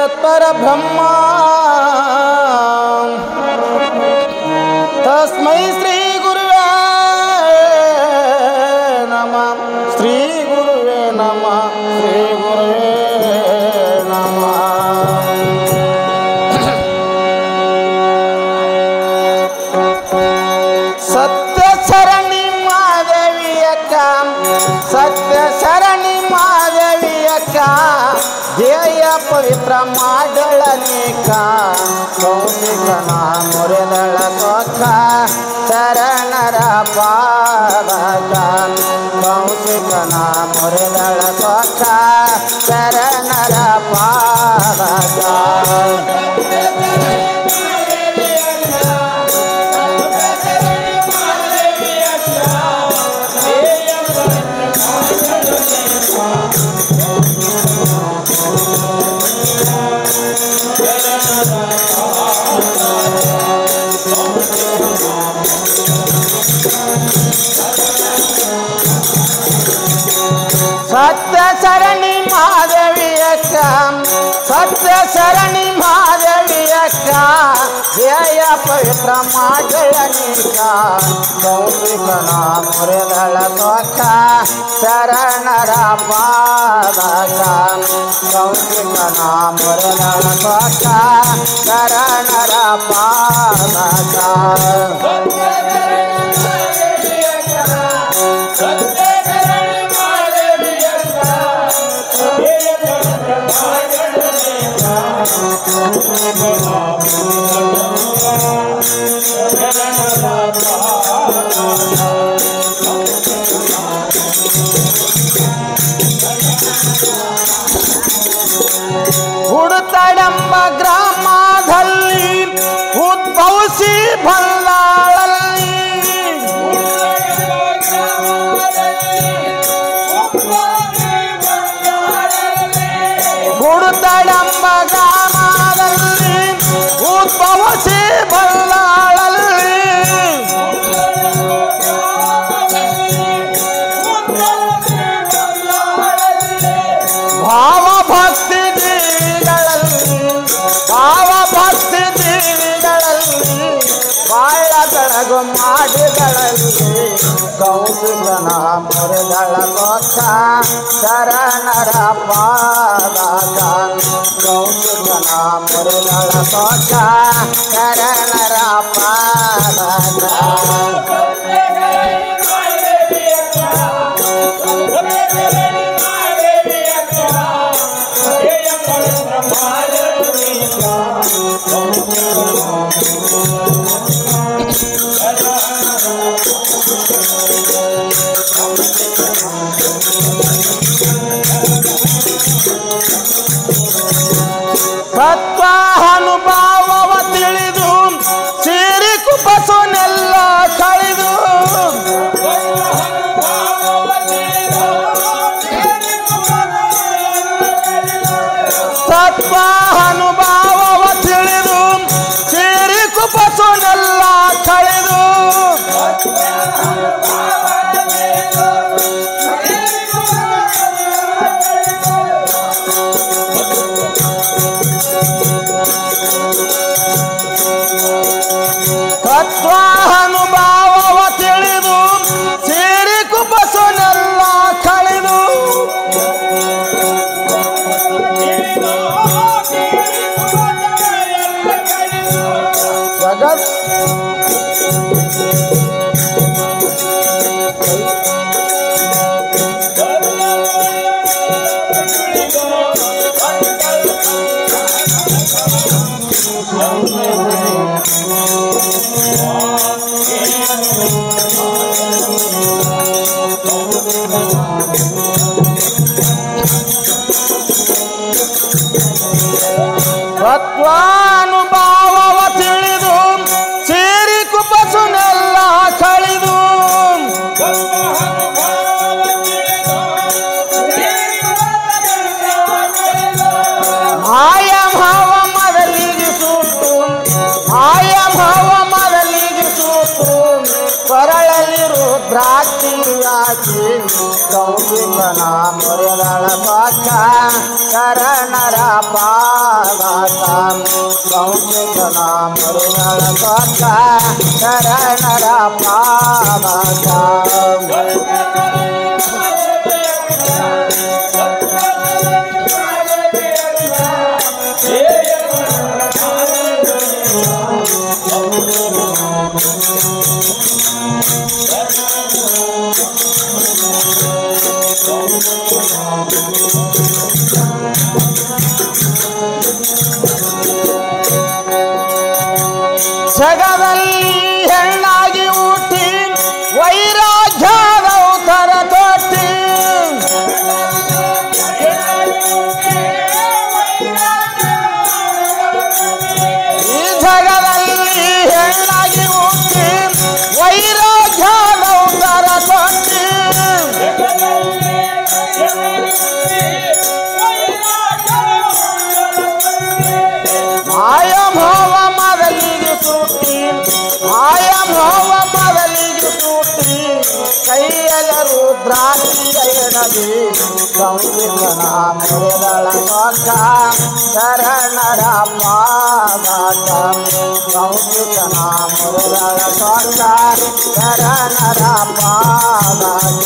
तत्परब्रह्म तस्मै श्री गुरुवे नमः श्री गुरुवे नमः श्री गुरुवे नमः सत्य शरणी महादेवी अक्का सत्य शरणी महादेवी अक्का ध्येय पवित्र ಮಾಡಳನೇಕ ಕೌಶಿಕನ ಮುರಿದಳ ಸೊಕ್ಕ ಶರಣರ ಪಾದಕ ಕೌಶಿಕನ ಮುರಿದಳ ಸೊಕ್ಕ ಶರಣರ ಪಾದಕ सत्य शरणी महादेवी अक्का सत्य शरणी महादेवी अक्का ध्येय पवित्र ಮಾಡಳನೇಕ ಕೌಶಿಕನ ಮುರಿದಳ ಸೊಕ್ಕ ಶರಣರ ಪಾದಕ ಕೌಶಿಕನ ಮುರಿದಳ ಸೊಕ್ಕ ಶರಣರ ಪಾದಕ ಹುಡುತಡೆಂಬ ಗ್ರಾಮದಲ್ಲಿ ಉದ್ಭವಿಸಿ ಬಲ್ಲಾಳಲ್ಲಿ ಹುಡುತಡೆಂಬ ಗ್ರಾಮದಲ್ಲಿ ಉದ್ಭವಿಸಿ ಬಲ್ಲಾಳಲ್ಲಿ ಭಾವ ಭಕ್ತಿ ಭಾವಭಕ್ತಿ ಜೀವಿಗಳಲ್ಲಿ ಬಾಳ ಬೆಳಗು ಮಾಡಿಗಳಲ್ಲಿ ಕೌಶಿಕನ ಮುರಿದಳ ಸೊಕ್ಕ ಶರಣರ ಪಾದಕ ಕೌಶಿಕನ ಮುರಿದಳ ಸೊಕ್ಕ ಶರಣರ ಪಾದಕ ತತ್ವ ಅನುಭವ ತಿಳಿದು ಸಿರಿ ಕುಪಸುನೆಲ್ಲ ಕಳೆದು ತತ್ವ ಅನುಭವ ತಿಳಿದು ಸಿರಿ ಕುಪಸುನೆಲ್ಲ ಕಳೆದು ತತ್ವ ಅನುಭವ ತಿಳಿದು ಸಿರಿ ಕುಪಸುನೆಲ್ಲ ಕಳೆದು ಜಗತ್ ತತ್ವಾನುಭವ ತಿಳಿದು ಸೇರಿ ಕುಪಸುನೆಲ್ಲ ಕಳೆದು ಮಾಯ ಭಾವ ಮೊದಲಿಗೆ ಸುಟ್ಟು ಮಾಯ ಭಾವ ಮೊದಲಿಗೆ ಸುಟ್ಟು ಕೊರಳಲ್ಲಿ ರುದ್ರಾಕ್ಷಿಯಾಗಿ ಕೌಶಿಕನ ಮುರಿದಳ ಸೊಕ್ಕ ಶರಣರ ಪಾದ ಕೌಶಿಕನ ಮರುಗಳ ಕೊಟ್ಟ ಶರಣರ ಪಾದಕ ಜಗದಲ್ಲಿ ಹೆಣ್ಣಾಗಿ ಹುಟ್ಟಿ ವೈರಾಗ್ಯದ ಉತ್ತರ ತೊಟ್ಟಿ ಈ ಜಗದಲ್ಲಿ ಹೆಣ್ಣಾಗಿ ಹುಟ್ಟಿ ವೈರಾಗ್ಯದ ಉತ್ತರ ತೊಟ್ಟಿ ಮಾಯ ಭಾವ ಮೊದಲಿಗೆ ಸುಟ್ಟಿ ಮಾಯ ಭಾವ ಮೊದಲಿಗೆ ಸುಟ್ಟಿ ಕೈಯಲ ರುದ್ರಾಕ್ಷಿ ಎಡದಿ ಸಂಕೀರ್ತನ ಮುರಿದಳ ಕೊಟ್ಟ ಶರಣರ ಪಾದಕ ಸಂಕೀರ್ತನ ಮುರಿದಳ ಕೊಟ್ಟ ಶರಣರ ಪಾದಕ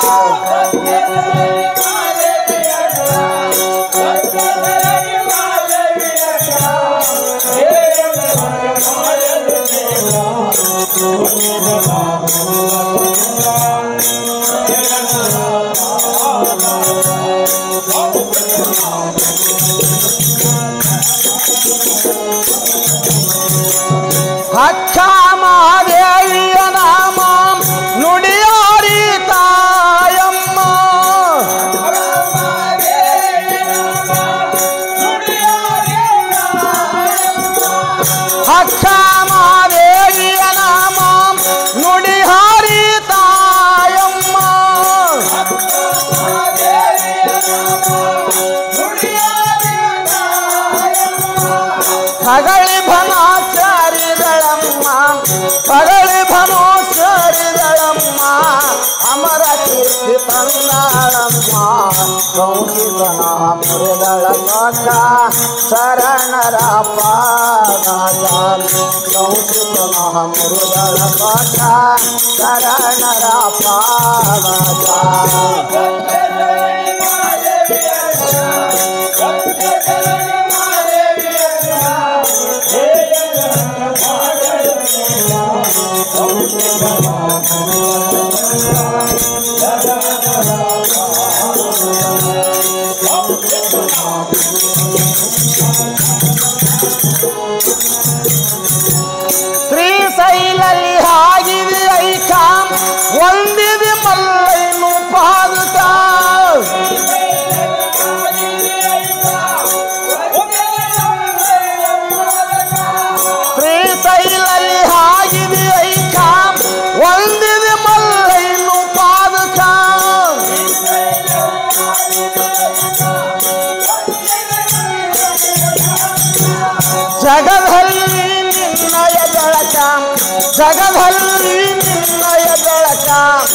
ಹಚ್ಚ ಮಹಾದೇವಿಯ ನಾಮ ನುಡಿಯಾರಿ ತಾಯಮ್ಮ ಹಚ್ಚ ಮಹಾದೇವಿಯ ನಾಮ ನುಡಿಹಾರಿ ತಾಯಮ್ಮ ಪಗಳಿ ಭನಾಚಾರಿಗಳಮ್ಮ ಪಗಳಿ ಭನೋಚಾರಿಗಳಮ್ಮ ಅಮರ ಕೀರ್ತಿ ತಂದಾಳಮ್ಮ ಕೌಶಿಕನ ಮುರಿದಳ ಕೊಟ್ಟ ಶರಣರ ಪಾದಕ ಕೌಶಿಕನ ಮುರಿದಳ ಕೊಟ್ಟ ಶರಣರ ಪಾದಕ ಶ್ರೀಶೈಲಲ್ಲಿ ಆಗಿದೆ ಐಕ ಒಂದಿದೆ ಮಲ್ಲೈನು ಪಾದಕ ಶ್ರೀಶೈಲಲ್ಲಿ ಆಗಿದೆ ಐಕ ಒಂದಿದೆ ಮಲ್ಲೈನು ಪಾದಕ ಜಗದಲ್ಲಿ ನಿನ್ನಯ ಬೆಳಕ ಜಗದಲ್ಲಿ ನಿನ್ನಯ ಬೆಳಕ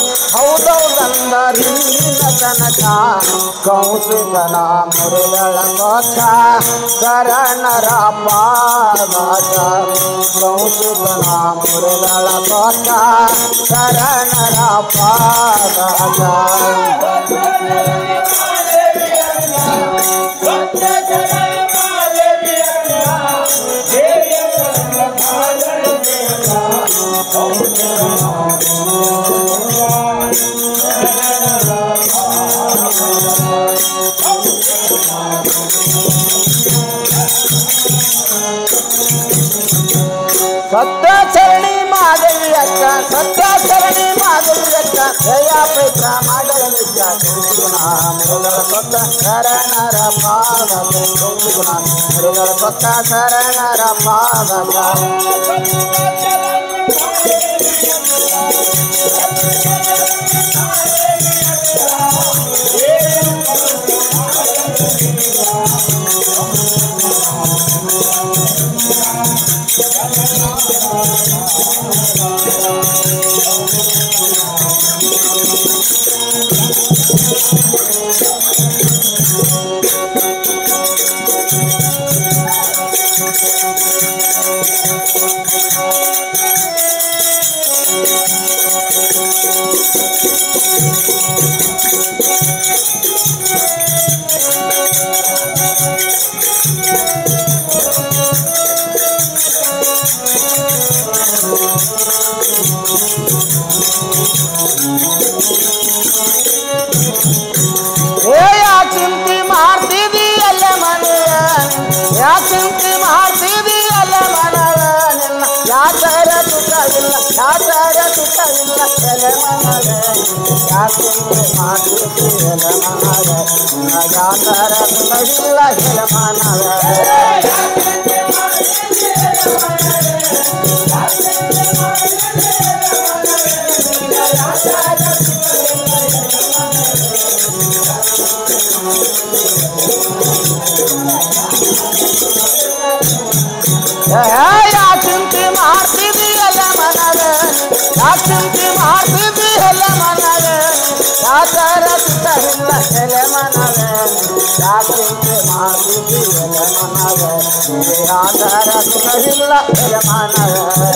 ಹೌದೌದಂದರಿನ ತನಕ ಕೌಶಿಕನ ಮುರಿದಳ ಕೊಟ್ಟ ಶರಣರ ಪಾದಕ ಕೌಶಿಕನ ಮುರಿದಳ ಕೊಟ್ಟ ಶರಣರ ಪಾದಕ ಸತ್ಯಚರಣಿ ಮಾದೇವಿ ಅಕ್ಕ ಸತ್ಯಚರಣಿ ಮಾದೇವಿ ಅಕ್ಕ ದಯಾ ಪೈತ್ರ ಮಾಡಲ ನಿಜ ಗುಣ ಮೃಗಳ ಕೊಟ್ಟ ಶರಣರ ಪಾದಕ ಗುಣ ಮೃಗಳ ಕೊಟ್ಟ ಶರಣರ ಪಾದಕ ಚಿಂತೆ ಮಾಡ್ತಿದಿ ಅಲ್ಲ ಮನೆಯ ಚಿಂತೆ ಮಾಡ್ತಿದಿ ಅಲ್ಲ ಮನವ ನಿನ್ನ ಯಾತರ ಸುಖ ಇಲ್ಲ ಯಾತರ ಸುಖ ಇಲ್ಲ ಎಲೆ ಮನವ ಚಿಂತೆ ಮಾಡ್ತಿದಿ ಎಲೆ ಮನವ ನಿನ್ನ ಯಾತರ ಸುಖ ಇಲ್ಲ ಎಲೆ ಮನವ ಚಿಂತೆ ಮಾಡ್ತಿದಿ ಎಲ್ಲ ಮನವೇ ಚಿಂತೆ ಮಾಡ್ತಿದಿ ಎಲ್ಲ ಮನವೇ ಯಾತರ ಸುಖ ಇಲ್ಲ ಎಲೆ ಮನವೇ ಚಿಂತೆ ಮಾಡ್ತಿದಿ ಎಲೆ ಮನವೇ ಯಾತರ ಸುಖ ಇಲ್ಲ ಎಲೆ ಮನವೇ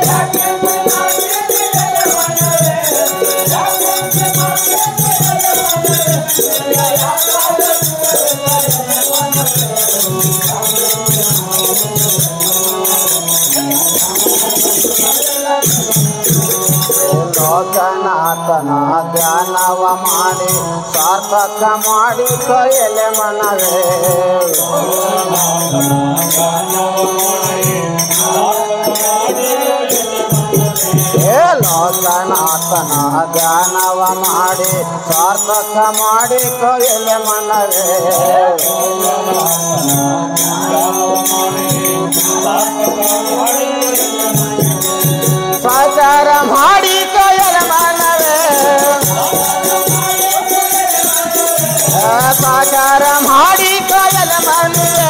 ಲೋಕನಾಥನ ಧ್ಯಾನವ ಮಾಡಿ ಸಾರ್ಥಕ ಮಾಡಿ ಎಲೆ ಮನವೇ ಲೋಕನಾಥನ ಧ್ಯಾನವ ಮಾಡಿ ಸಾರ್ಥಕ ಮಾಡಿ ಎಲೆ ಮನವೇ ಸಾಕಾರ ಮಾಡಿ ಎಲೆ ಮನವೇ ಸಾಕಾರ ಮಾಡಿ ಎಲೆ ಮನವೇ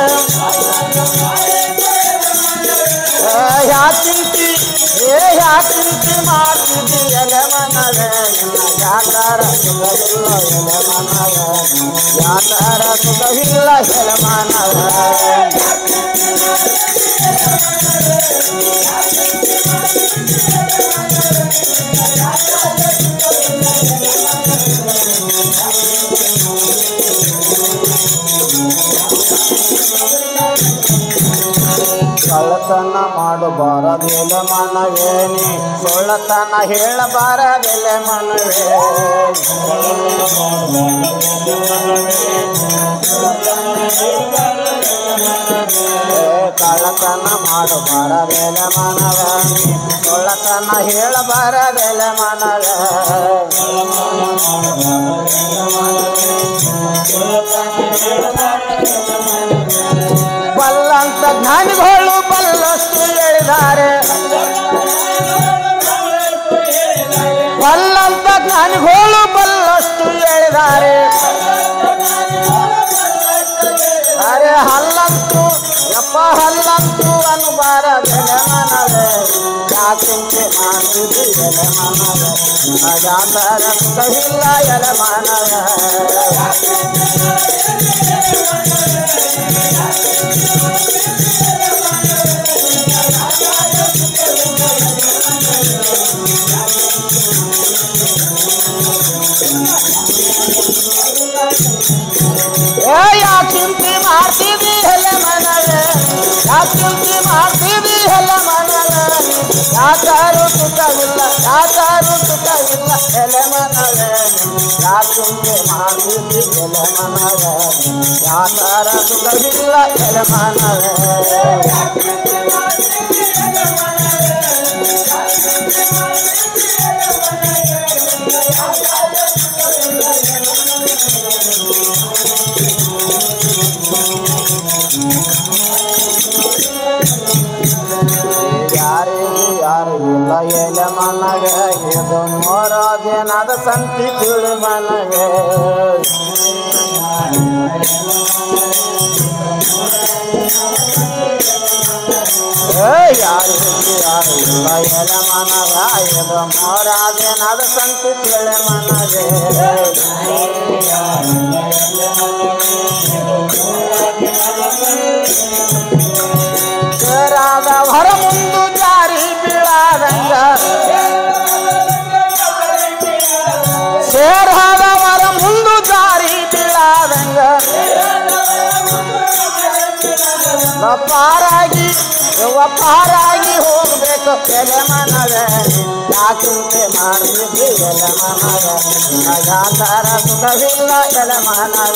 ಯಾಚಿಂತಿ ಯಾಚಿಂತಿ ಮಾಡ್ತಿದ್ದಿ ಎಲೆ ಮನವೇ ಯಾತರ ಸುಖವಿಲ್ಲ ಎಲೆ ಮನವೇ ಯಾತರ ಸುಖವಿಲ್ಲ ಎಲೆ ಮನವೇ ಕಳ್ಳತನ ಮಾಡಬಾರದೆಲೆ ಮನವೇನಿ ಸೊಳ್ಳತನ ಹೇಳಬಾರದೆಲೆ ಮನವೇ ಕಳ್ಳತನ ಮಾಡಬಾರದೆಲೆ ಮನವೇನಿ ಸೊಳ್ಳತನ ಹೇಳಬಾರದೆಲೆ ಮನವೇ ಬಲ್ಲಂತ ಜ್ಞಾನಿಗಳು ಬಲ್ಲಷ್ಟು ಹೇಳಿದ್ದಾರೆ ಬಲ್ಲಂತ ಜ್ಞಾನಿಗಳು ಬಲ್ಲಷ್ಟು ಹೇಳಿದ್ದಾರೆ ಅರೆ ಹಲ್ಲಂತೂ ಯಪ್ಪ ಹಲ್ಲಂತೂ ಅನುಬಾರದೆಲೆ ಮನವೇ ಯಾಚಿಂತೆ ಮಾಡ್ತಿದ್ದಿ ಎಲೆ ಮನವೇ ಯಾತರ ಸುಖವಿಲ್ಲ ಎಲೆ ಮನವೇ ಚಿಂತೆ ಮಾಡ್ತಿದ್ದಿ ಎಲೆ ಮನವೇ ಚಿಂತೆ ಮಾಡ್ತಿದ್ದಿ ಎಲೆ ಮನವೇ ಯಾಕಾರು ಸುಖವಿಲ್ಲ ಯಾಕಾರು ಸುಖವಿಲ್ಲ ಎಲೆ ಮನವೇ ಚಿಂತೆ ಮಾಡ್ತಿದ್ದಿ ಎಲೆ ಮನವೇ ಯಾಕಾರ ಸುಖವಿಲ್ಲ ಎಲೆ ಮನವೇ ಯಾರು ಇಲ್ಲ ಎಲೆ ಮನವೇ ಇದು ನೋಡೋದೇನಾದ ಸಂತಿ ತಿಳಿ ಮನವೇ ಯಾರು ಇಲ್ಲ ಎಲೆ ಮನವೇ ಇದು ನೋಡೋದೇನಾದ ಸಂತಿ ತಿಳಿ ಮನವೇ ಶರಾದವರ ಮುಂದು ಜಾರಿ ಬೀಳಾದಂಗ ಶರಾದವರ ಮುಂದು ಜಾರಿ ಬೀಳಾದಂಗ ಪಾರಾಗಿ ಹೋಗ್ಬೇಕು ಎಲೆ ಮನವೇ ಯಾಕೆ ಮಾಡ್ತಿದ್ದಿ ಎಲೆ ಮನವ ಯಾಕಾರ ಸುಖವಿಲ್ಲ ಎಲೆ ಮನವ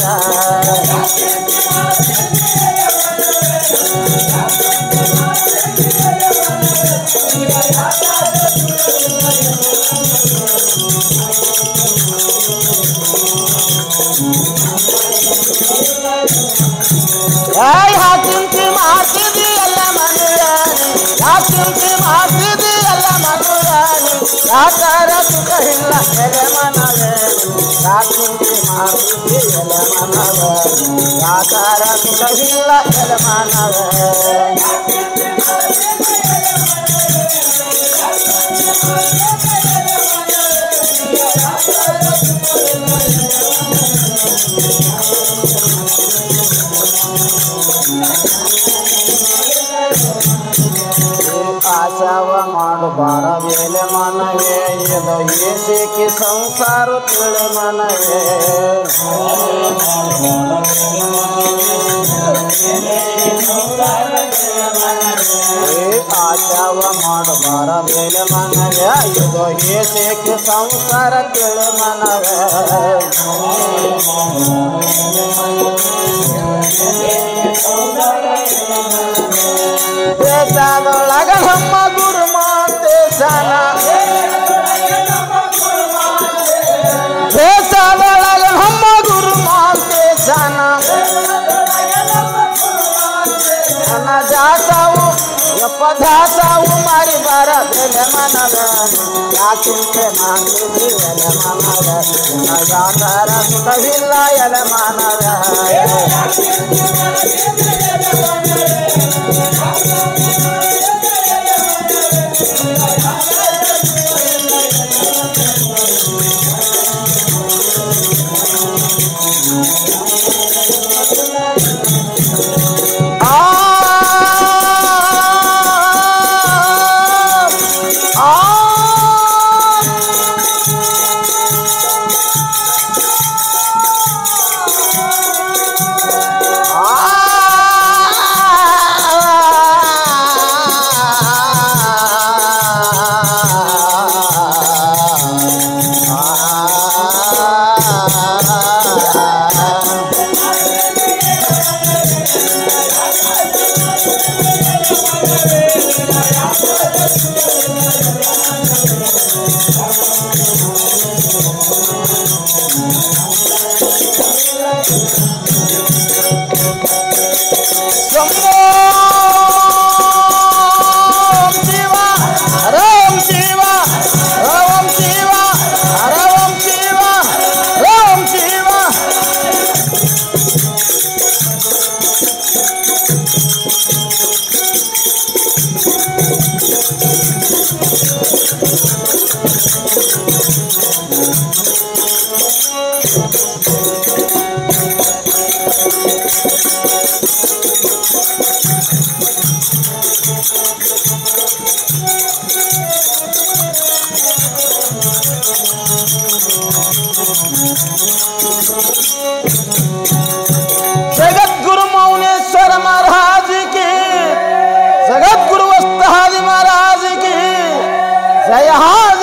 ಯಾಕಿಂತಿ ಮಾಡ್ತಿದ್ದಿ ಎಲ್ಲ ಮನುರಾನಿ ಯಾಕಿಂತಿ ಮಾಡ್ತಿದ್ದಿ ಎಲ್ಲ ಮನುರಾನಿ ಯಾಕಾರ ಸುಖ ಇಲ್ಲ ಎಲೆ ಮನವೇ ಯಾಕಿಂತಿ ಮಾಡ್ತಿದ್ದಿ ಎಲೆ ಮನವೇ ಯಾಕಾರ ಸುಖವಿಲ್ಲ ಎಲೆ ಮನವೇ ಆಶಾವ ಮಾಡಬಾರದೇಲೆ ಮನವೇ ಇದು ಏಸಿಕೆ ಸಂಸಾರ ತಿಳಿ ಮನವೇ ಆಶಾವ ಮಾಡಬಾರದೇಲೆ ಮನವೇ ಇದು ಏಸಿಕೆ ಸಂಸಾರ ತಿಳಿ ಮನವೇ ದೇಶದೊಳಗ ನಮ್ಮ ಗುರುಮಾಂತೇಶನ ದೇಶದೊಳಗ ನಮ್ಮ ಗುರುಮಾಂತೇಶನ ನನ್ನ ಜಾತವು ದಾಸವು ಮಾರಿ ಬರಬೇಲೆ ಮನವ ಯಾಕಿಂತೆ ಮಾಡ್ತಿದ್ದಿ ಎಲೆ ಮನವ ಯಾಕಾರ ಸುಖವಿಲ್ಲ ಎಲೆ ಮನವ जगद्गुरु मौनेश्वर महाराज की जगद्गुरु वस्तादि महाराज की जय।